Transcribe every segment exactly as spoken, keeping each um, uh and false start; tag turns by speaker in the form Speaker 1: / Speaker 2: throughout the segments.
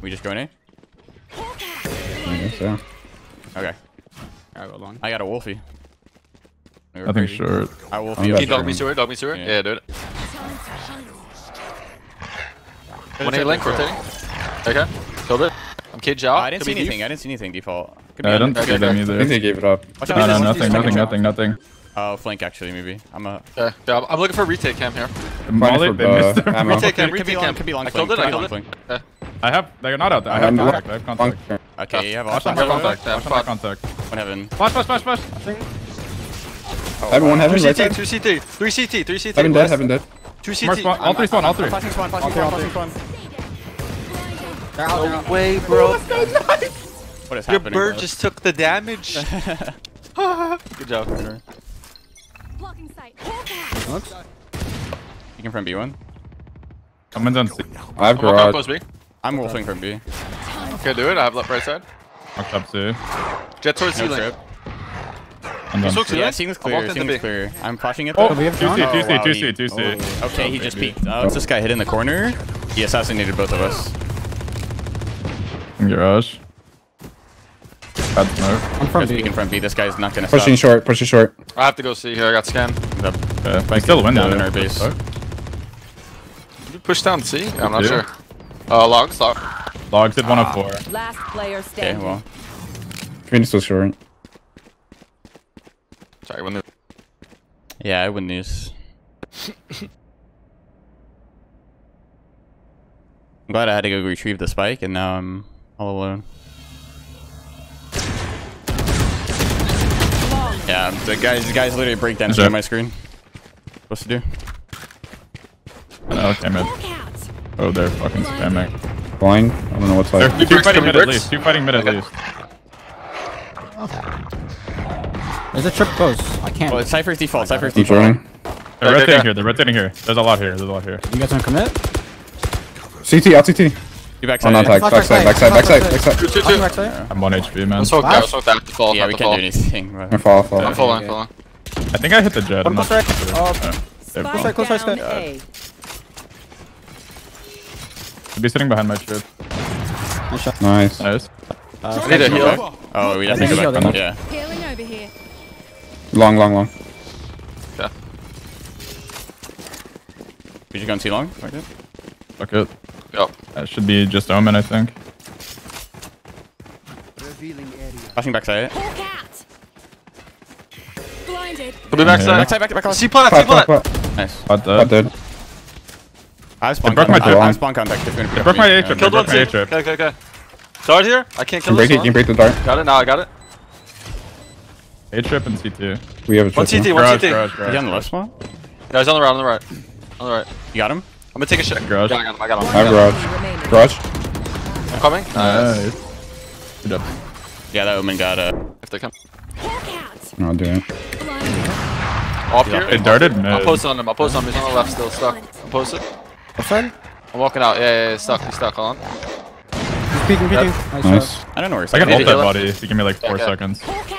Speaker 1: We just go in A?
Speaker 2: I guess so.
Speaker 1: Okay.
Speaker 3: I go long.
Speaker 1: I got a Wolfie.
Speaker 4: I think short.
Speaker 1: I Wolfie.
Speaker 2: I'm
Speaker 1: up.
Speaker 2: good.
Speaker 5: Dog me sewer, dog me sewer.
Speaker 1: Yeah.
Speaker 5: Yeah, dude. One A link rotating. Okay. Killed it. I'm caged out.
Speaker 1: Oh, I didn't
Speaker 5: Could
Speaker 1: see
Speaker 5: be
Speaker 1: anything.
Speaker 5: deep.
Speaker 1: I didn't see anything default. Could
Speaker 4: Yeah, I
Speaker 1: be
Speaker 4: don't
Speaker 1: under-
Speaker 4: see
Speaker 5: okay,
Speaker 4: them
Speaker 5: okay.
Speaker 2: I think
Speaker 4: either.
Speaker 2: they gave it up.
Speaker 1: Watch
Speaker 4: No,
Speaker 1: out.
Speaker 4: no,
Speaker 1: This-
Speaker 4: nothing,
Speaker 1: this-
Speaker 4: nothing,
Speaker 1: this-
Speaker 4: nothing, nothing.
Speaker 1: Oh, flank actually, maybe. I'm a.
Speaker 5: Okay. Yeah, I'm- I'm looking for a retake cam here.
Speaker 4: Molly,
Speaker 2: for,
Speaker 4: they
Speaker 2: uh,
Speaker 4: missed their
Speaker 2: ammo.
Speaker 5: Retake cam,
Speaker 1: Could be
Speaker 5: retake
Speaker 1: long,
Speaker 5: cam.
Speaker 1: could be long
Speaker 5: I killed
Speaker 1: flank,
Speaker 5: it, I
Speaker 1: could be
Speaker 5: killed
Speaker 1: long
Speaker 5: it.
Speaker 1: flank.
Speaker 5: Okay.
Speaker 4: I have, they're not out there. I have
Speaker 2: I'm
Speaker 4: contact. I have
Speaker 2: long-
Speaker 4: contact.
Speaker 1: Okay, you have
Speaker 4: Watch
Speaker 1: all
Speaker 4: on my
Speaker 5: Yeah,
Speaker 4: contact.
Speaker 5: yeah,
Speaker 4: Watch on my
Speaker 5: fuck.
Speaker 4: contact.
Speaker 1: One heaven.
Speaker 4: Flash, flash, flash, flash.
Speaker 2: Heaven one, heaven
Speaker 5: Two
Speaker 2: right
Speaker 5: C T,
Speaker 2: side.
Speaker 5: two C T, three C T, three C T.
Speaker 2: Heaven dead, heaven dead.
Speaker 5: Two C
Speaker 4: More
Speaker 5: T.
Speaker 4: spawn, all three spawn, all three.
Speaker 1: Flashing spawn, flashing spawn, flashing spawn.
Speaker 3: They're out, they're out.
Speaker 5: No way, bro.
Speaker 1: What is
Speaker 5: Your
Speaker 1: happening?
Speaker 5: bird just took the damage. Good job.
Speaker 6: Blocking sight.
Speaker 3: Looks.
Speaker 1: You can from B one.
Speaker 4: Someone's on C.
Speaker 2: I have
Speaker 5: I'm walking up
Speaker 2: garage.
Speaker 5: close B.
Speaker 1: I'm wolfing from B.
Speaker 5: Okay, do it. I have left right side.
Speaker 4: Knocked up C.
Speaker 5: Jet towards
Speaker 1: No
Speaker 5: C link.
Speaker 1: trip.
Speaker 4: I'm done.
Speaker 5: Looks
Speaker 4: C.
Speaker 5: good.
Speaker 1: Yeah, seems
Speaker 5: I'm
Speaker 1: clear.
Speaker 5: walking to
Speaker 1: Seems
Speaker 5: B.
Speaker 1: clear. I'm flashing it
Speaker 4: Oh,
Speaker 1: though.
Speaker 3: we have
Speaker 4: two C,
Speaker 3: John?
Speaker 4: two C,
Speaker 1: Oh, wow,
Speaker 4: two
Speaker 1: he-
Speaker 4: C, two C.
Speaker 1: Okay, he
Speaker 4: Oh,
Speaker 1: just
Speaker 4: baby.
Speaker 1: peeked. Oh, it's this guy hit in the corner. He assassinated both of us.
Speaker 4: In garage. Bad smoke.
Speaker 3: I'm from
Speaker 1: Guys
Speaker 3: B.
Speaker 1: peeking from B. This guy's not gonna
Speaker 2: Pushing
Speaker 1: stop.
Speaker 2: short, pushing short.
Speaker 5: I have to go see here. I got scanned.
Speaker 4: Okay. We still win
Speaker 1: down
Speaker 4: though.
Speaker 1: in our base.
Speaker 4: Fuck.
Speaker 5: Did you push down C? Yeah, I'm not
Speaker 4: Yeah.
Speaker 5: sure. Uh, logs, log.
Speaker 4: Logs did one of four.
Speaker 6: Last player
Speaker 1: Okay,
Speaker 6: standing.
Speaker 1: well.
Speaker 2: Green is still short.
Speaker 5: Sorry, when the
Speaker 1: Yeah, I win these. I'm glad I had to go retrieve the spike, and now I'm all alone. Yeah, the guys, the guys literally break dancing
Speaker 4: Sure.
Speaker 1: on my screen. What's to do?
Speaker 4: Oh, okay, mid. Oh, they're fucking spamming.
Speaker 2: Blind. I don't know what's
Speaker 4: They're
Speaker 2: like.
Speaker 4: two
Speaker 5: bricks,
Speaker 4: fighting
Speaker 5: three
Speaker 4: mid at
Speaker 5: bricks?
Speaker 4: least. Two fighting mid at least.
Speaker 3: There's a trip close. I can't.
Speaker 1: Well, it's Cypher's default. Cypher's
Speaker 2: I'm
Speaker 1: default.
Speaker 2: joining.
Speaker 4: They're
Speaker 5: Okay,
Speaker 4: rotating
Speaker 5: okay.
Speaker 4: here. They're rotating here. There's a lot here. There's a lot here.
Speaker 3: You guys wanna commit?
Speaker 2: C T, out C T.
Speaker 1: You back
Speaker 2: Oh, not
Speaker 1: side.
Speaker 2: tag. Backside, backside, backside, backside.
Speaker 5: two, two,
Speaker 3: I'll come
Speaker 5: two.
Speaker 3: back side.
Speaker 4: I'm one H P, man.
Speaker 5: I'm so
Speaker 3: Flash?
Speaker 5: I'm so that to fall.
Speaker 1: Yeah, we
Speaker 5: not to
Speaker 1: can't
Speaker 5: fall.
Speaker 1: do anything. Bro.
Speaker 2: I fall, fall.
Speaker 5: I'm falling, I'm
Speaker 3: Yeah,
Speaker 5: falling.
Speaker 4: I think I hit the jet. I'm
Speaker 3: Close
Speaker 4: not
Speaker 3: right.
Speaker 4: sure.
Speaker 3: Oh,
Speaker 4: Yeah. They're
Speaker 6: Spike
Speaker 4: both-
Speaker 3: close right,
Speaker 6: down
Speaker 3: close
Speaker 6: A.
Speaker 4: Should be sitting behind my trip.
Speaker 2: Nice.
Speaker 4: Nice.
Speaker 3: Uh,
Speaker 5: I need a heal.
Speaker 1: Oh, we
Speaker 3: I
Speaker 1: have to
Speaker 3: think
Speaker 1: go
Speaker 3: he's
Speaker 1: back.
Speaker 3: healed,
Speaker 1: Yeah.
Speaker 6: Healing over here.
Speaker 2: Long, long, long.
Speaker 5: Okay.
Speaker 1: We just gonna too long. Like that?
Speaker 4: Fuck it.
Speaker 5: Yep.
Speaker 4: That should be just Omen, I think.
Speaker 1: Flashing backside.
Speaker 6: Hawk out. Blinded.
Speaker 5: Put me backside.
Speaker 1: Backside, back, back, back.
Speaker 5: C plant, C
Speaker 2: Plat, plat,
Speaker 5: plant.
Speaker 2: plat.
Speaker 1: Nice.
Speaker 4: What
Speaker 2: Plat
Speaker 4: the?
Speaker 2: dead.
Speaker 1: I have spawn
Speaker 4: broke my
Speaker 1: contact. I
Speaker 2: drone.
Speaker 1: have spawn contact. If you're gonna
Speaker 4: They broke my A trip.
Speaker 5: Killed
Speaker 4: They
Speaker 5: one
Speaker 4: broke my
Speaker 5: C.
Speaker 4: A trip.
Speaker 5: Okay, okay, okay. Dart here. I can't kill
Speaker 2: Can break
Speaker 5: this
Speaker 2: it, can
Speaker 5: one.
Speaker 2: break the dart.
Speaker 5: Got it. Now I got it.
Speaker 4: A trip and C two.
Speaker 2: We have a
Speaker 5: One
Speaker 2: trip.
Speaker 5: C T,
Speaker 2: now.
Speaker 5: one
Speaker 4: Garage,
Speaker 5: C T.
Speaker 4: garage,
Speaker 1: Is he on the
Speaker 4: garage.
Speaker 1: left spawn?
Speaker 5: Yeah, he's on the right, on the right. On the right.
Speaker 1: You got him?
Speaker 5: I'm gonna take a shit.
Speaker 4: Garage.
Speaker 5: Yeah, I got him. I got him.
Speaker 2: I have
Speaker 5: I got him.
Speaker 2: garage.
Speaker 6: Remaining.
Speaker 2: Garage.
Speaker 5: I'm coming. Nice.
Speaker 4: Nice. Good job.
Speaker 1: Yeah, that Omen got uh
Speaker 5: If they come.
Speaker 6: Hawk out.
Speaker 2: No, I'll do it.
Speaker 6: Blinded.
Speaker 5: Off here.
Speaker 4: It darted mid.
Speaker 5: I'll post on him. I'll post on him. He's on the left still. Stuck. I'm posted.
Speaker 3: left side.
Speaker 5: I'm walking out. Yeah, yeah, yeah. Stuck. He's stuck. Hold on.
Speaker 3: He's peeking, peeking. Nice.
Speaker 2: Nice.
Speaker 3: shot.
Speaker 1: I don't know where he's
Speaker 4: I can
Speaker 5: Need
Speaker 4: ult
Speaker 5: to
Speaker 4: that
Speaker 5: heal it.
Speaker 4: body if you give me like four
Speaker 5: Okay.
Speaker 4: seconds.
Speaker 6: Hawk out.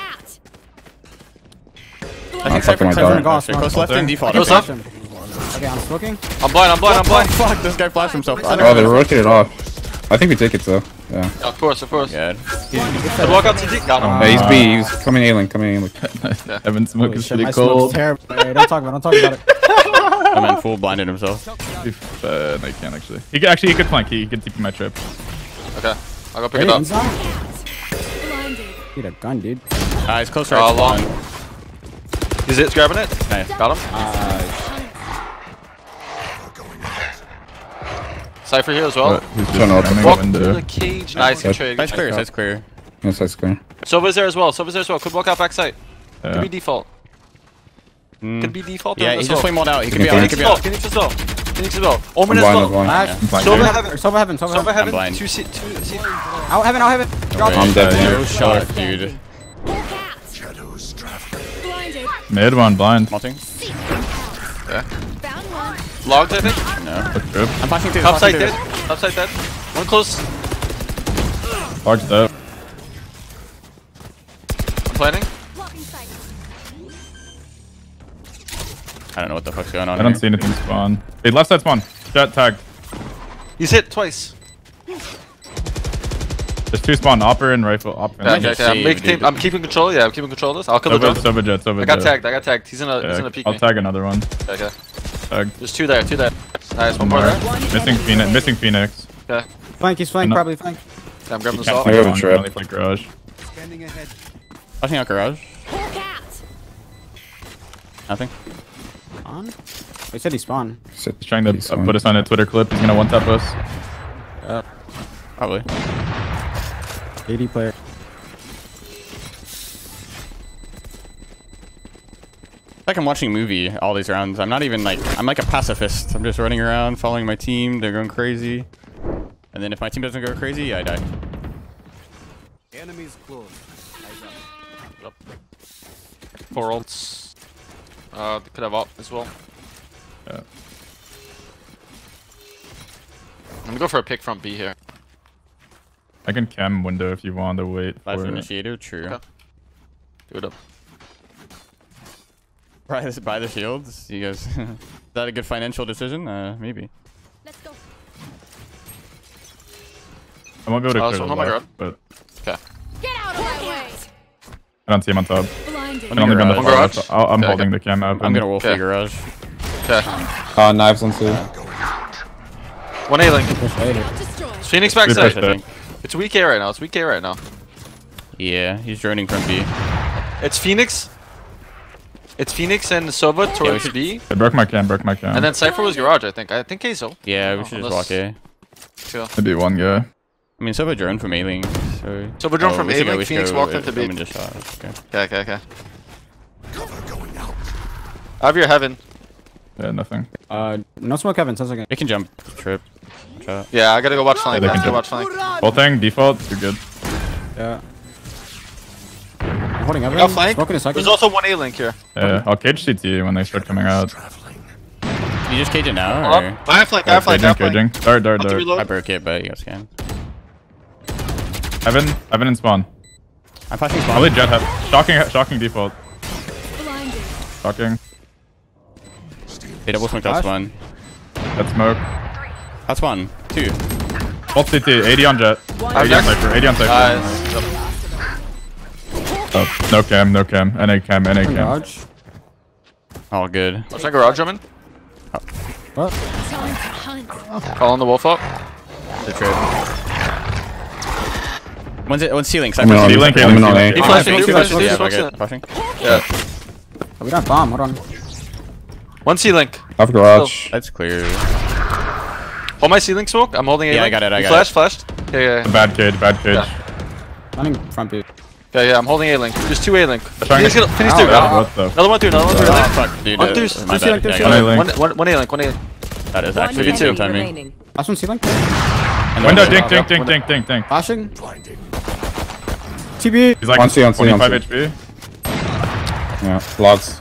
Speaker 1: I think
Speaker 2: fucking my
Speaker 1: Cypher,
Speaker 2: dart.
Speaker 1: Cypher,
Speaker 3: Gosh,
Speaker 1: Cypher, close
Speaker 3: man.
Speaker 1: left and default.
Speaker 5: Close
Speaker 1: Okay.
Speaker 5: up.
Speaker 3: Okay, I'm smoking.
Speaker 5: I'm blind. I'm blind. I'm blind.
Speaker 1: Fuck, this guy flashed himself.
Speaker 2: Oh, they rotated off. I think we take it though. Yeah.
Speaker 5: Yeah, of course, of course.
Speaker 1: Yeah.
Speaker 5: Good walk out C T. Got him.
Speaker 2: Yeah, he's B. He's coming A-Link, coming A-Link.
Speaker 4: Evan smoke
Speaker 3: Holy
Speaker 4: is
Speaker 3: shit,
Speaker 4: pretty
Speaker 3: my smoke's
Speaker 4: cold.
Speaker 3: terrible. Hey, don't talk about it. Don't talk about it.
Speaker 1: Omen full blinded himself.
Speaker 4: If, uh, no, he can't actually. He could, actually, he could flank. He, he could T P my trip.
Speaker 5: Okay. I'll go pick
Speaker 3: Ready,
Speaker 5: it up.
Speaker 3: inside?
Speaker 6: Blinded.
Speaker 3: Need a gun, dude.
Speaker 1: Uh, he's close right
Speaker 5: Uh,
Speaker 1: to
Speaker 5: long.
Speaker 1: spawn.
Speaker 5: Is it grabbing it?
Speaker 1: Nice.
Speaker 5: Got him. Cypher here as well.
Speaker 4: But he's just
Speaker 2: Don't know what the
Speaker 4: spamming
Speaker 5: Walk
Speaker 4: the
Speaker 5: to
Speaker 4: window.
Speaker 5: the cage. Nice. Good trade.
Speaker 1: Side's
Speaker 5: Good
Speaker 1: clear,
Speaker 5: trade.
Speaker 1: side's clear.
Speaker 2: Yes, that's clear.
Speaker 5: Sova's there as well. Sova's there as well. Could walk out backside.
Speaker 4: Yeah.
Speaker 5: Could be default.
Speaker 1: Mm.
Speaker 5: Could be default.
Speaker 1: Yeah,
Speaker 5: or
Speaker 1: he
Speaker 5: as
Speaker 1: just
Speaker 5: well.
Speaker 1: flame walled out. He could
Speaker 2: Can
Speaker 1: be
Speaker 2: you
Speaker 1: out. He
Speaker 5: Phoenix
Speaker 1: could
Speaker 5: as
Speaker 1: be
Speaker 5: well.
Speaker 1: out.
Speaker 5: Phoenix as well. Phoenix as well. Omen
Speaker 2: I'm
Speaker 5: as
Speaker 2: blind,
Speaker 5: well.
Speaker 2: I'm blind.
Speaker 3: Flash.
Speaker 4: I'm flanking.
Speaker 5: Sova
Speaker 3: Or
Speaker 5: heaven.
Speaker 3: Sova heaven, Sova
Speaker 5: Sova
Speaker 3: heaven.
Speaker 5: heaven.
Speaker 1: blind.
Speaker 5: Two C. Two C.
Speaker 3: Out heaven, out heaven. Drop.
Speaker 2: I'm dead,
Speaker 4: Uh,
Speaker 2: man.
Speaker 1: No shot, dude.
Speaker 6: Hawk out. Blinded.
Speaker 4: Mid one blind.
Speaker 1: Malting?
Speaker 6: Found one.
Speaker 5: Logged, I think.
Speaker 1: No.
Speaker 4: Good trip.
Speaker 1: I'm flashing through.
Speaker 5: Top side
Speaker 1: flashing
Speaker 5: dead.
Speaker 1: through.
Speaker 5: Top side dead. One close.
Speaker 4: Logs up.
Speaker 5: I'm planning.
Speaker 6: Blocking sight.
Speaker 1: I don't know what the fuck's going on
Speaker 4: I don't
Speaker 1: here.
Speaker 4: see anything spawn. Hey, left side spawn. Jet tagged.
Speaker 5: He's hit twice.
Speaker 4: There's two spawn, Opper and Rifle. Opper
Speaker 5: Yeah,
Speaker 4: and
Speaker 5: okay, okay. I'm,
Speaker 1: save,
Speaker 5: making,
Speaker 1: dude.
Speaker 5: I'm keeping control. Yeah, I'm keeping control of this. I'll kill the
Speaker 4: Sova,
Speaker 5: drone.
Speaker 4: Sova Jet, Sova
Speaker 5: I got
Speaker 4: Jet.
Speaker 5: tagged. I got tagged. He's in a. He's
Speaker 4: Yeah,
Speaker 5: in a peek
Speaker 4: I'll
Speaker 5: me.
Speaker 4: tag another one.
Speaker 5: Okay.
Speaker 4: Tag.
Speaker 5: There's two there. Two there. Nice. One
Speaker 4: One
Speaker 5: more
Speaker 4: more.
Speaker 5: there.
Speaker 4: Missing Phoenix. Missing Phoenix.
Speaker 5: Okay.
Speaker 3: Flank, he's flank,
Speaker 4: No.
Speaker 3: probably flank.
Speaker 5: Okay, I'm grabbing
Speaker 4: You
Speaker 5: the
Speaker 4: can't
Speaker 5: salt.
Speaker 2: I have a
Speaker 4: wrong,
Speaker 2: trap.
Speaker 4: only play garage.
Speaker 1: Watching out garage.
Speaker 6: Hawk out.
Speaker 1: Nothing.
Speaker 3: On? They said he spawned.
Speaker 2: Sit.
Speaker 4: He's trying to
Speaker 2: He's
Speaker 4: uh,
Speaker 2: on.
Speaker 4: put us on a Twitter clip. He's gonna one tap us.
Speaker 1: Probably.
Speaker 3: eighty player.
Speaker 1: Like I'm watching a movie all these rounds. I'm not even like I'm like a pacifist. I'm just running around, following my team. They're going crazy, and then if my team doesn't go crazy, I die.
Speaker 3: Enemies close.
Speaker 5: Four ults. Uh, they could have up as well.
Speaker 4: Yeah.
Speaker 5: I'm gonna go for a pick from B here.
Speaker 4: I can cam window if you want to wait
Speaker 1: Life
Speaker 4: for it.
Speaker 1: initiator, true.
Speaker 5: Okay. Do it up.
Speaker 1: Buy the, buy the shields. You guys, is that a good financial decision? Uh, maybe.
Speaker 6: Let's go.
Speaker 4: I won't be able to
Speaker 5: Oh,
Speaker 4: clear
Speaker 5: so
Speaker 4: the
Speaker 5: hold my
Speaker 4: left, but
Speaker 5: Okay.
Speaker 6: Get out of my way.
Speaker 4: I don't see him on top.
Speaker 6: Blinded.
Speaker 4: I can only be on the
Speaker 1: Garage.
Speaker 4: far
Speaker 5: Garage?
Speaker 4: left. I'll, I'm
Speaker 5: Okay,
Speaker 4: holding
Speaker 5: okay.
Speaker 4: the cam open.
Speaker 1: I'm gonna wolf
Speaker 5: Okay.
Speaker 1: the garage.
Speaker 5: Okay.
Speaker 2: Uh, knives on two.
Speaker 5: One A link.
Speaker 3: Push later.
Speaker 6: Destroyed.
Speaker 5: Phoenix
Speaker 4: Good
Speaker 5: backside.
Speaker 4: push there.
Speaker 5: It's weak A right now. It's weak A right now.
Speaker 1: Yeah, he's droning from B.
Speaker 5: It's Phoenix. It's Phoenix and Sova
Speaker 1: we
Speaker 5: towards
Speaker 1: should-
Speaker 5: B.
Speaker 4: I broke my cam, broke my cam.
Speaker 5: And then Cypher was garage, I think. I think Queso.
Speaker 1: Yeah, we
Speaker 5: Oh,
Speaker 1: should just
Speaker 5: unless-
Speaker 1: walk A.
Speaker 5: Chill.
Speaker 4: Maybe one guy.
Speaker 1: I mean, Sova drone from A-Link, so...
Speaker 5: Sova drone from
Speaker 1: we should go-
Speaker 5: A-Link,
Speaker 1: we should
Speaker 5: Phoenix
Speaker 1: go,
Speaker 5: walked
Speaker 1: uh,
Speaker 5: into B.
Speaker 1: Omen just shot us, okay.
Speaker 5: Okay, okay, okay. I have your heaven.
Speaker 4: Yeah, nothing.
Speaker 3: Uh, no smoke Kevin, ten seconds.
Speaker 1: They can jump trip. Shot.
Speaker 5: Yeah, I gotta go watch flank.
Speaker 4: they
Speaker 5: I
Speaker 4: can
Speaker 5: have to
Speaker 4: do-
Speaker 5: watch flank.
Speaker 4: Whole thing, default, you're good.
Speaker 3: Yeah. I'm holding
Speaker 5: I
Speaker 3: Evan.
Speaker 5: got flank.
Speaker 3: Smoking a second.
Speaker 5: There's also one A link here.
Speaker 4: Yeah, I'll cage C T when they start coming out.
Speaker 1: You just cage it now,
Speaker 5: Up.
Speaker 1: or...?
Speaker 5: I have flank, I have flank, I
Speaker 4: Caging,
Speaker 5: have flank.
Speaker 4: caging. Dart, dart,
Speaker 5: Up to
Speaker 4: dart.
Speaker 5: reload.
Speaker 1: I broke it, but you guys can.
Speaker 4: Evan, Evan and spawn.
Speaker 1: I'm flashing spawn.
Speaker 4: Probably jet have. Shocking, shocking default.
Speaker 6: Blinded.
Speaker 4: Shocking.
Speaker 1: They double smoked out spawn.
Speaker 4: That smoke.
Speaker 1: Out spawn. Two.
Speaker 4: Ult C T, eighty on jet.
Speaker 5: I'm
Speaker 4: eighty on
Speaker 5: next.
Speaker 4: Cypher, eighty on Cypher.
Speaker 5: Nice. Yep.
Speaker 4: Oh, no cam, no cam. N A cam, N A cam.
Speaker 3: Garage.
Speaker 1: All good.
Speaker 5: Watch my garage, Drummond.
Speaker 3: What?
Speaker 6: Time to hunt.
Speaker 5: Calling the wolf up.
Speaker 1: The trip. One's, it, one's ceiling.
Speaker 2: I'm in on,
Speaker 1: Cypher.
Speaker 4: C-Link,
Speaker 2: I'm in
Speaker 4: C-Link,
Speaker 2: on
Speaker 4: C-Link.
Speaker 2: A.
Speaker 5: He
Speaker 1: Oh,
Speaker 5: flashed
Speaker 1: I
Speaker 5: me,
Speaker 1: think
Speaker 5: he flashed
Speaker 1: two
Speaker 5: me, he
Speaker 1: yeah,
Speaker 5: flashed
Speaker 1: okay.
Speaker 5: me.
Speaker 1: Flashing.
Speaker 5: Yeah.
Speaker 3: Oh, we got bomb. Hold on.
Speaker 5: One C link.
Speaker 2: Off garage.
Speaker 1: That's clear.
Speaker 5: Hold my C link smoke. I'm holding A
Speaker 1: Yeah, I
Speaker 5: link.
Speaker 1: got it, I
Speaker 5: You
Speaker 1: got
Speaker 5: flashed, flashed. Yeah, yeah, yeah.
Speaker 4: Bad cage, bad cage.
Speaker 5: Yeah.
Speaker 3: Running front B.
Speaker 5: Yeah, yeah, I'm holding A link. There's two A link.
Speaker 4: trying
Speaker 5: Finish,
Speaker 4: to-
Speaker 5: finish
Speaker 3: Ow,
Speaker 5: two.
Speaker 3: ow.
Speaker 5: Another
Speaker 4: What the?
Speaker 5: one, two. Another one, two.
Speaker 1: Oh,
Speaker 5: Link.
Speaker 1: fuck, dude.
Speaker 5: One,
Speaker 1: uh,
Speaker 5: two,
Speaker 1: my
Speaker 5: two
Speaker 1: bad.
Speaker 3: C link,
Speaker 1: Yeah,
Speaker 3: two
Speaker 1: I
Speaker 3: C
Speaker 1: got
Speaker 4: link.
Speaker 1: it.
Speaker 4: Link.
Speaker 5: One, one, one A link. One A link.
Speaker 1: That is
Speaker 6: One
Speaker 1: actually
Speaker 6: enemy
Speaker 1: two timing.
Speaker 6: remaining.
Speaker 3: Last one C link.
Speaker 1: And
Speaker 4: Window,
Speaker 1: then-
Speaker 4: dink, dink, dink, dink, dink, dink.
Speaker 3: Flashing. T B.
Speaker 4: He's like
Speaker 2: On C, on C, on
Speaker 4: twenty-five
Speaker 2: C.
Speaker 4: H P.
Speaker 2: Yeah, logs.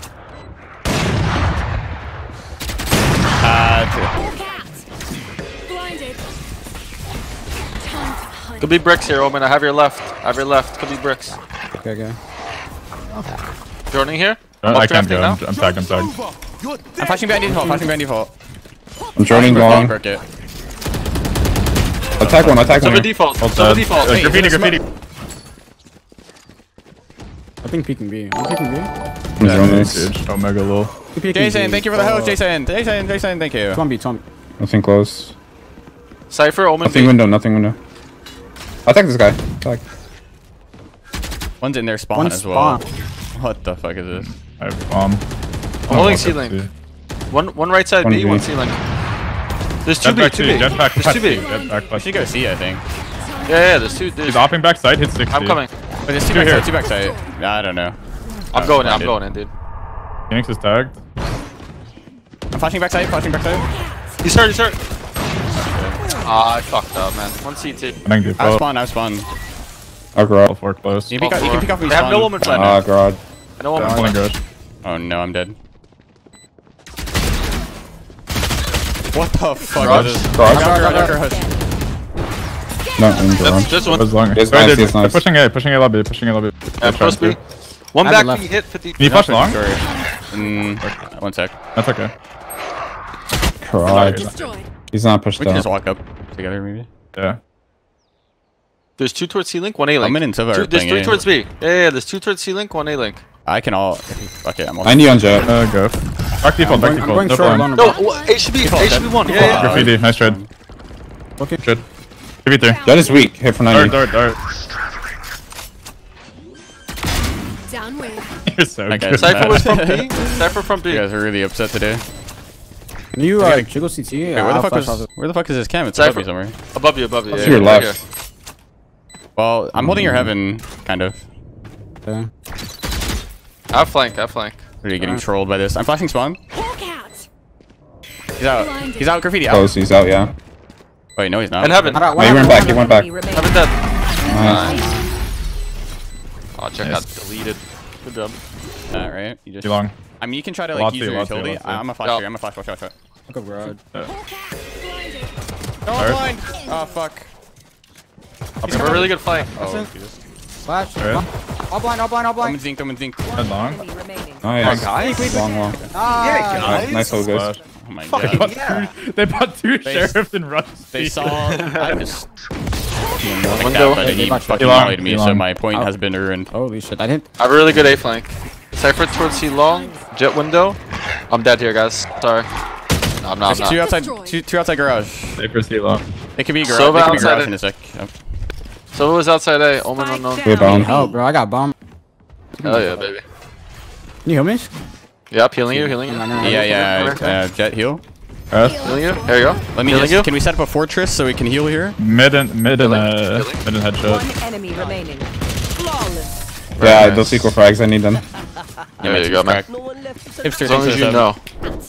Speaker 1: Uh, two.
Speaker 6: Hawk out. Blinded. Time to hunt.
Speaker 5: Could be bricks here, Omen. I have your left. I have your left. Could be bricks.
Speaker 3: Okay, okay.
Speaker 5: Joining here.
Speaker 4: Uh,
Speaker 5: I'm
Speaker 4: I
Speaker 5: up
Speaker 4: can't
Speaker 5: drafting
Speaker 4: go.
Speaker 5: now.
Speaker 4: I'm, I'm tagged, I'm tagged.
Speaker 1: I'm flashing behind default. Flashing behind default.
Speaker 2: I'm joining long.
Speaker 1: Broke it.
Speaker 2: Attack one, attack
Speaker 5: Silver
Speaker 2: one.
Speaker 5: default.
Speaker 4: Ult
Speaker 5: Silver
Speaker 4: dead.
Speaker 5: default.
Speaker 4: Uh,
Speaker 5: Hey,
Speaker 4: graffiti,
Speaker 5: it's
Speaker 4: graffiti.
Speaker 3: I think peeking B. I'm peeking B.
Speaker 2: I'm joining this.
Speaker 4: Cage. Omega low.
Speaker 3: Two peeking
Speaker 1: Jason,
Speaker 3: B.
Speaker 1: thank you for the
Speaker 3: Oh.
Speaker 1: host, Jason. Jason, Jason, thank you.
Speaker 3: It's one B, it's one B.
Speaker 2: Nothing close.
Speaker 5: Cypher, Omen.
Speaker 2: Nothing
Speaker 5: B.
Speaker 2: window, nothing window. Attack this guy. Attack.
Speaker 1: One's in their spawn
Speaker 3: One
Speaker 1: as well.
Speaker 3: spawn.
Speaker 1: What the fuck is this?
Speaker 4: I have bomb.
Speaker 5: I'm holding C link. One, one right side
Speaker 2: One
Speaker 5: B,
Speaker 2: B.
Speaker 5: one C link. There's two B,
Speaker 4: Jetpack
Speaker 5: two
Speaker 4: C,
Speaker 5: B.
Speaker 4: jetpack
Speaker 5: There's
Speaker 4: plus
Speaker 5: two
Speaker 4: C,
Speaker 5: B.
Speaker 4: jetpack
Speaker 1: We
Speaker 4: plus
Speaker 1: should
Speaker 4: C.
Speaker 1: go C, I think.
Speaker 5: Yeah, yeah, there's two. There's,
Speaker 4: He's hopping backside, hit sixty.
Speaker 5: I'm coming.
Speaker 1: But there's two
Speaker 4: Two here.
Speaker 1: backside, two backside. Nah, I don't know.
Speaker 5: I'm
Speaker 1: Oh,
Speaker 5: going in. I'm
Speaker 1: blinded.
Speaker 5: going in, dude.
Speaker 4: Phoenix is tagged.
Speaker 1: I'm flashing backside, flashing backside.
Speaker 5: He's hurt, he's hurt. Ah, I fucked up, man. One C T.
Speaker 4: I think
Speaker 1: I
Speaker 4: default.
Speaker 1: spawn, I spawn.
Speaker 2: Off
Speaker 4: All
Speaker 2: garage.
Speaker 4: four close.
Speaker 1: You can pick, up, you can pick off me
Speaker 5: They have
Speaker 1: spawn.
Speaker 5: no woman flat
Speaker 2: Ah,
Speaker 5: now.
Speaker 2: garage.
Speaker 5: No woman
Speaker 4: I'm
Speaker 5: flat.
Speaker 4: holding garage.
Speaker 1: Oh no, I'm dead. What the fuck
Speaker 5: Garage?
Speaker 1: is this?
Speaker 2: Garage?
Speaker 1: Garage, garage, garage.
Speaker 2: No, in
Speaker 5: That's
Speaker 2: garage.
Speaker 5: just
Speaker 4: That
Speaker 5: one.
Speaker 4: was long.
Speaker 2: It's
Speaker 4: Sorry,
Speaker 2: nice,
Speaker 4: dude,
Speaker 2: it's
Speaker 4: they're
Speaker 2: nice.
Speaker 4: Pushing A, pushing A lobby, pushing A lobby.
Speaker 5: Yeah,
Speaker 4: They're
Speaker 5: post
Speaker 4: trying
Speaker 5: B.
Speaker 4: to.
Speaker 5: One
Speaker 3: I have
Speaker 5: back
Speaker 3: the
Speaker 5: B
Speaker 3: left.
Speaker 5: hit fifty.
Speaker 4: Can you flash long?
Speaker 1: Sorry. Mm, one sec.
Speaker 4: That's okay.
Speaker 2: Garage.
Speaker 6: Destroyed.
Speaker 2: He's not pushed
Speaker 1: We can
Speaker 2: out.
Speaker 1: just walk up together, maybe.
Speaker 4: Yeah.
Speaker 5: There's two towards C-Link, one A-Link.
Speaker 1: Omen and Sova
Speaker 5: Two,
Speaker 1: are
Speaker 5: there's
Speaker 1: playing
Speaker 5: three
Speaker 1: A.
Speaker 5: towards B. Yeah, yeah, there's two towards C-Link, one A-Link.
Speaker 1: I can all. Fuck it, I'm all.
Speaker 2: I need on jet.
Speaker 4: Uh, go. Back default, back
Speaker 3: I'm
Speaker 4: default.
Speaker 3: going
Speaker 4: No
Speaker 3: short
Speaker 4: problem.
Speaker 3: alone.
Speaker 5: No, oh, A should be, A should be one. Yeah, yeah, yeah.
Speaker 4: Graffiti, nice trade.
Speaker 3: Okay.
Speaker 4: Trade. Give me three.
Speaker 2: Jet is weak. Hit for
Speaker 4: Dart,
Speaker 2: ninety.
Speaker 4: dart, dart.
Speaker 6: Down with.
Speaker 4: You're so
Speaker 1: That
Speaker 4: good.
Speaker 1: guy's
Speaker 5: Cypher
Speaker 1: mad.
Speaker 5: was from B. Cypher from B.
Speaker 1: You guys are really upset today.
Speaker 3: Can you
Speaker 1: I
Speaker 3: uh,
Speaker 1: gotta-
Speaker 3: jiggle C T?
Speaker 1: Wait, where the fuck was? Where the fuck is this cam? It's above
Speaker 5: Cypher.
Speaker 1: me somewhere.
Speaker 5: Above you, above you. Yeah,
Speaker 2: To your
Speaker 5: yeah, right
Speaker 2: left.
Speaker 5: here.
Speaker 1: Well, I'm holding your heaven, kind of.
Speaker 3: Okay.
Speaker 5: I flank, I flank.
Speaker 1: Really getting trolled by this. I'm flashing spawn.
Speaker 6: Hawk out.
Speaker 1: He's out. He's out. Graffiti out.
Speaker 2: Close. He's out. Yeah.
Speaker 1: Wait, no, he's not.
Speaker 5: And heaven.
Speaker 3: How
Speaker 5: Heaven
Speaker 3: do I-
Speaker 2: Oh, he went back. He went back.
Speaker 5: dead.
Speaker 2: Nice.
Speaker 5: Oh, check
Speaker 4: Nice.
Speaker 5: got deleted. Good job.
Speaker 1: All right. You just.
Speaker 4: Too long.
Speaker 1: I mean, you can try to like
Speaker 4: Lots
Speaker 1: use
Speaker 4: of,
Speaker 1: your
Speaker 4: lots of,
Speaker 1: utility.
Speaker 4: lots of.
Speaker 1: I'm a flash
Speaker 5: Yeah.
Speaker 1: here. I'm a flash. Watch out. Watch out.
Speaker 3: I'll go garage.
Speaker 6: Hawk out. Blinded.
Speaker 1: No, I'm blind. Oh fuck.
Speaker 5: You have a really good flank.
Speaker 1: Oh, Jesus.
Speaker 3: Flash.
Speaker 4: Alright.
Speaker 3: All blind, all blind, all
Speaker 1: I'm
Speaker 3: blind.
Speaker 1: in zinc. I'm in zinc.
Speaker 4: Head long.
Speaker 2: Nice.
Speaker 5: guys.
Speaker 2: Long, long.
Speaker 3: Ah,
Speaker 2: Nice, nice hole, guys.
Speaker 4: Flash.
Speaker 1: Oh my
Speaker 5: Fucking
Speaker 1: god.
Speaker 5: yeah.
Speaker 4: They bought two
Speaker 1: They-
Speaker 4: sheriffs and runs.
Speaker 1: They saw. I just.
Speaker 5: Window.
Speaker 1: But he
Speaker 3: Elon.
Speaker 1: fucking
Speaker 4: Elon.
Speaker 1: mollied me, so
Speaker 4: Elon.
Speaker 1: my point
Speaker 3: Oh.
Speaker 1: has been ruined.
Speaker 3: Holy shit, I didn't.
Speaker 5: I have a really good A flank. Cypher towards C long. Jet window. I'm dead here, guys. Sorry. No, I'm not.
Speaker 1: There's
Speaker 5: I'm
Speaker 1: two
Speaker 5: not.
Speaker 1: outside.
Speaker 6: Destroyed.
Speaker 1: Two, two outside garage.
Speaker 4: Safer C long.
Speaker 1: It could be garage.
Speaker 5: Sova
Speaker 1: it could be
Speaker 5: outside
Speaker 1: garage
Speaker 5: it.
Speaker 1: in a sec. Yep.
Speaker 5: So it was outside A. Omen unknown.
Speaker 2: Good bomb.
Speaker 3: Oh, bro, I got bomb.
Speaker 5: Hell yeah, baby.
Speaker 3: Can you heal me?
Speaker 5: Yep, healing you, healing you.
Speaker 1: Yeah, yeah. Uh, jet heal.
Speaker 4: Rest.
Speaker 5: Healing you. Here you go.
Speaker 1: Let me
Speaker 5: Healing
Speaker 1: just.
Speaker 5: you.
Speaker 1: Can we set up a fortress so we can heal here?
Speaker 4: Mid and mid and
Speaker 5: Killing,
Speaker 4: uh
Speaker 5: killing.
Speaker 4: mid and headshot.
Speaker 7: One enemy remaining. Flawless.
Speaker 2: Yeah,
Speaker 5: nice.
Speaker 2: those equal frags. I need them.
Speaker 5: There
Speaker 1: my
Speaker 5: you
Speaker 1: team's
Speaker 5: go, man.
Speaker 1: cracked.
Speaker 7: No one left to
Speaker 1: Hipster
Speaker 5: As long
Speaker 1: thinks
Speaker 5: as you
Speaker 1: it's
Speaker 5: know.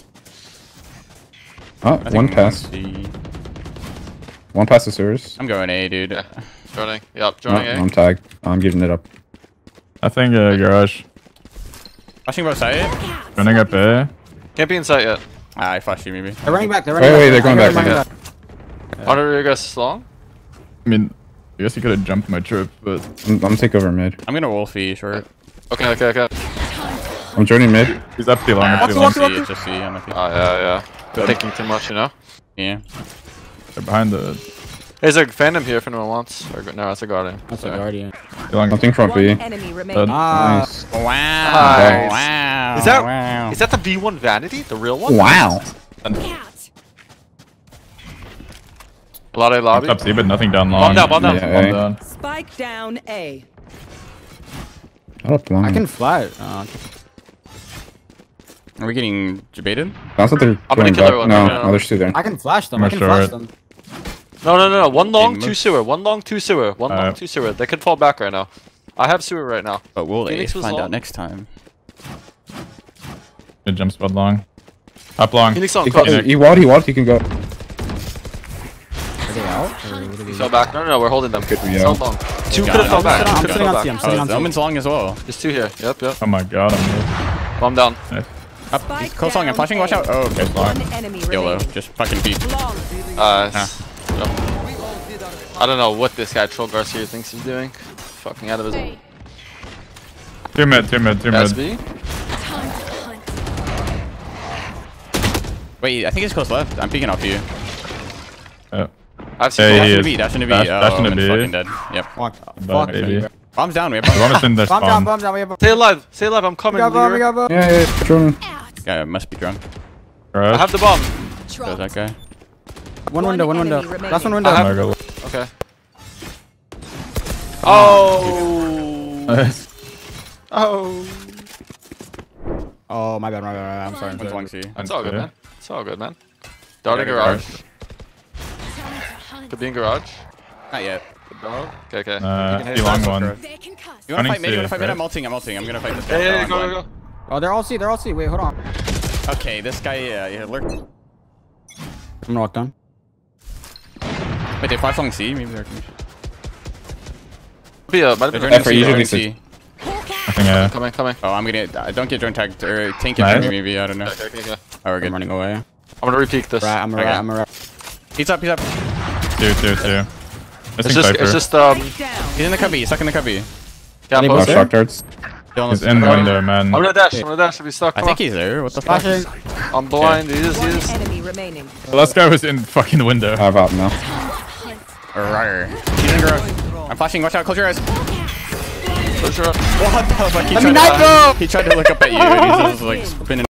Speaker 2: Oh,
Speaker 1: I think
Speaker 2: one
Speaker 1: I'm
Speaker 2: pass.
Speaker 1: gonna see-
Speaker 2: One pass to sewers.
Speaker 1: I'm going A, dude.
Speaker 5: Yeah. Joining. Yep,
Speaker 2: Oh,
Speaker 5: joining
Speaker 2: I'm
Speaker 5: A.
Speaker 2: tagged. I'm giving it up.
Speaker 4: I think uh, garage.
Speaker 1: Flashing both side.
Speaker 4: Running up A.
Speaker 5: Can't be in sight yet.
Speaker 1: Ah, I flashed you maybe.
Speaker 3: They're running back, they're
Speaker 2: Wait,
Speaker 3: running
Speaker 2: wait,
Speaker 3: back.
Speaker 2: they're going back,
Speaker 3: running
Speaker 2: yeah.
Speaker 5: Under you guys long.
Speaker 4: I mean, I guess he could have jumped my trip, but
Speaker 2: I'm, I'm gonna take over mid.
Speaker 1: I'm gonna wolfie short.
Speaker 5: Okay, okay, okay.
Speaker 2: I'm joining mid.
Speaker 4: he's up too long.
Speaker 1: Ah,
Speaker 4: Up too
Speaker 1: it's
Speaker 4: long.
Speaker 1: just C, it's just C. I'm not-
Speaker 5: Oh yeah, yeah. They're thinking too much, you know.
Speaker 1: Yeah.
Speaker 4: They're behind the
Speaker 5: There's a Phantom here if anyone wants. Or, no, that's a Guardian.
Speaker 3: That's a
Speaker 5: Sorry.
Speaker 3: guardian.
Speaker 4: too long.
Speaker 2: Nothing front
Speaker 7: One
Speaker 2: B.
Speaker 7: enemy remaining.
Speaker 3: Ah,
Speaker 2: Nice.
Speaker 1: Wow.
Speaker 5: Nice.
Speaker 1: Wow.
Speaker 5: Is that
Speaker 1: Wow.
Speaker 5: is that the V one Vanity, the real one?
Speaker 2: Wow.
Speaker 6: Cat.
Speaker 5: Lobby, lobby.
Speaker 4: Up C, but nothing down long.
Speaker 5: Bomb down, bomb down.
Speaker 2: Yeah,
Speaker 4: Bomb
Speaker 2: A.
Speaker 4: down.
Speaker 7: Spike down A.
Speaker 2: Up long.
Speaker 3: I can fly. Uh,
Speaker 1: Are we getting debated?
Speaker 2: Sounds like they're
Speaker 5: I'm gonna
Speaker 2: going
Speaker 5: kill
Speaker 2: back.
Speaker 5: everyone.
Speaker 2: No,
Speaker 5: No, no, no.
Speaker 2: no, there's two there.
Speaker 3: I can flash them.
Speaker 4: I'm
Speaker 3: I can
Speaker 4: sure
Speaker 3: flash
Speaker 4: it-
Speaker 3: them.
Speaker 5: No, no, no, no. One long,
Speaker 1: Okay,
Speaker 5: two
Speaker 1: move.
Speaker 5: sewer. One long, two sewer. One long,
Speaker 4: Alright.
Speaker 5: two sewer. They could fall back right now. I have sewer right now.
Speaker 1: But we'll
Speaker 5: Phoenix
Speaker 1: A
Speaker 5: was
Speaker 1: find
Speaker 5: long.
Speaker 1: out next time.
Speaker 4: Good jump spot long. Up long.
Speaker 5: Phoenix on
Speaker 2: He,
Speaker 5: close.
Speaker 2: he walled, he walled, he can go.
Speaker 3: Are they out? Or what are they-
Speaker 5: Fell back. No, no, no. We're holding them.
Speaker 2: Good for you.
Speaker 5: So long. Two
Speaker 1: Got
Speaker 5: could have
Speaker 1: it.
Speaker 5: fell
Speaker 1: I'm
Speaker 5: back.
Speaker 3: sitting
Speaker 5: Two
Speaker 3: on- I'm
Speaker 5: could
Speaker 3: sitting
Speaker 5: have
Speaker 3: on
Speaker 5: fell
Speaker 3: C, I'm
Speaker 5: back.
Speaker 3: sitting
Speaker 1: Oh,
Speaker 3: on
Speaker 1: the
Speaker 3: C.
Speaker 1: omen's long as well.
Speaker 5: There's two here. Yep, yep.
Speaker 4: Oh my god, I'm mid.
Speaker 5: Bomb down.
Speaker 4: Nice.
Speaker 1: Up.
Speaker 7: Spike
Speaker 1: Close long. I'm
Speaker 7: down
Speaker 1: flashing. Watch
Speaker 7: A.
Speaker 1: out. Oh, okay.
Speaker 7: One enemy
Speaker 1: YOLO.
Speaker 7: remaining.
Speaker 1: Just fucking peek.
Speaker 7: Flawless.
Speaker 5: Uh, yep. I don't know what this guy Troll Garcia thinks he's doing. Fucking out of his
Speaker 6: Hey.
Speaker 4: Two mid, two mid, two mid.
Speaker 5: S B.
Speaker 6: Time to hunt.
Speaker 1: Wait, I think it's close left. I'm peeking off you.
Speaker 4: Oh.
Speaker 5: I've seen
Speaker 4: Hey,
Speaker 1: Dash
Speaker 4: he
Speaker 1: into
Speaker 4: is.
Speaker 1: B. Dash into B.
Speaker 4: Dash-
Speaker 1: Oh,
Speaker 4: dash into
Speaker 1: omen's
Speaker 4: B.
Speaker 1: fucking dead. Yep.
Speaker 3: Fuck.
Speaker 4: Bomb,
Speaker 3: Fuck.
Speaker 4: baby.
Speaker 1: Bomb's down. We have
Speaker 4: The bomb
Speaker 1: bomb.
Speaker 4: is in their
Speaker 3: Bomb down,
Speaker 4: spawn.
Speaker 3: bomb down. We have a.
Speaker 5: Stay alive. Stay alive. I'm
Speaker 3: We
Speaker 5: coming.
Speaker 3: got bomb, we
Speaker 5: Leader.
Speaker 3: got bomb.
Speaker 2: Yeah, yeah, yeah. Jordan.
Speaker 6: Out.
Speaker 1: Guy must be drunk.
Speaker 5: I
Speaker 4: Garage.
Speaker 5: have the bomb.
Speaker 1: There's
Speaker 6: Drop.
Speaker 1: that guy.
Speaker 3: One
Speaker 7: One
Speaker 3: window, one window.
Speaker 7: enemy remaining.
Speaker 3: Last one
Speaker 5: I
Speaker 3: window.
Speaker 5: have-
Speaker 4: Oh my god.
Speaker 5: Okay. Oh.
Speaker 4: Nice.
Speaker 5: Oh.
Speaker 3: Oh, my bad, my bad, my bad. I'm sorry. I'm
Speaker 1: One's long
Speaker 3: sorry.
Speaker 1: C.
Speaker 5: It's all good,
Speaker 4: Yeah.
Speaker 5: man. It's all good, man. Darting
Speaker 1: Yeah,
Speaker 5: garage.
Speaker 6: Time to hunt.
Speaker 5: Could be in garage.
Speaker 1: Not yet.
Speaker 5: Good dog. Okay, okay.
Speaker 4: Uh,
Speaker 1: hit
Speaker 4: he long
Speaker 1: fast,
Speaker 4: one.
Speaker 1: bro.
Speaker 6: They can cuss.
Speaker 1: You wanna
Speaker 4: Running
Speaker 1: fight mid? You wanna
Speaker 4: C,
Speaker 1: fight mid?
Speaker 4: right?
Speaker 1: I'm ulting. I'm ulting. I'm gonna fight this
Speaker 5: Yeah,
Speaker 1: guy.
Speaker 5: yeah, yeah,
Speaker 1: I'm
Speaker 5: go,
Speaker 1: blind.
Speaker 5: go, go.
Speaker 3: Oh, they're all C, they're all C. Wait, hold on.
Speaker 1: Okay, this guy, yeah, yeah, lurked.
Speaker 3: I'm gonna walk down.
Speaker 1: Wait, they flash long C? Maybe they're.
Speaker 5: Be a, might have
Speaker 1: They're
Speaker 5: been
Speaker 1: joining
Speaker 2: Effort,
Speaker 1: C.
Speaker 2: usually
Speaker 1: Joining
Speaker 2: six.
Speaker 1: C.
Speaker 6: Hawk
Speaker 4: I
Speaker 6: out.
Speaker 4: think uh,
Speaker 5: coming, coming.
Speaker 1: Oh, I'm gonna. Uh, don't get drone tagged or tank it
Speaker 4: Nice.
Speaker 1: maybe. I don't know.
Speaker 5: Okay, okay, okay.
Speaker 1: Oh, we're
Speaker 3: I'm
Speaker 1: good.
Speaker 3: running away.
Speaker 5: I'm gonna repeat this.
Speaker 3: Right, I'm a
Speaker 1: Okay.
Speaker 3: rat, I'm a rat.
Speaker 1: He's up. He's up.
Speaker 4: two, two, two.
Speaker 5: It's
Speaker 4: Missing
Speaker 5: just,
Speaker 4: Cypher.
Speaker 5: it's just, um,
Speaker 7: Spike down.
Speaker 1: He's in the cubby. He's stuck in the cubby.
Speaker 5: yeah,
Speaker 3: Any
Speaker 2: Oh,
Speaker 5: post.
Speaker 3: there?
Speaker 2: shock darts.
Speaker 1: Still
Speaker 4: He's in the
Speaker 5: Okay.
Speaker 4: window, man.
Speaker 5: I'm gonna dash, I'm gonna dash if he's stuck.
Speaker 1: I
Speaker 5: Come
Speaker 1: think
Speaker 5: on.
Speaker 1: he's there. What the fuck?
Speaker 3: Flashing.
Speaker 5: I'm blind, he is, he
Speaker 7: One
Speaker 5: is.
Speaker 7: enemy remaining.
Speaker 4: The last guy was in fucking window.
Speaker 2: I have out now.
Speaker 6: Hunt.
Speaker 1: Rawr. He's in garage. I'm flashing. Watch out. Close your eyes.
Speaker 5: Close your eyes.
Speaker 1: What the fuck? He
Speaker 3: Let me
Speaker 1: tried to-
Speaker 3: knife him!
Speaker 1: He tried to look up at you and he's just like spinning.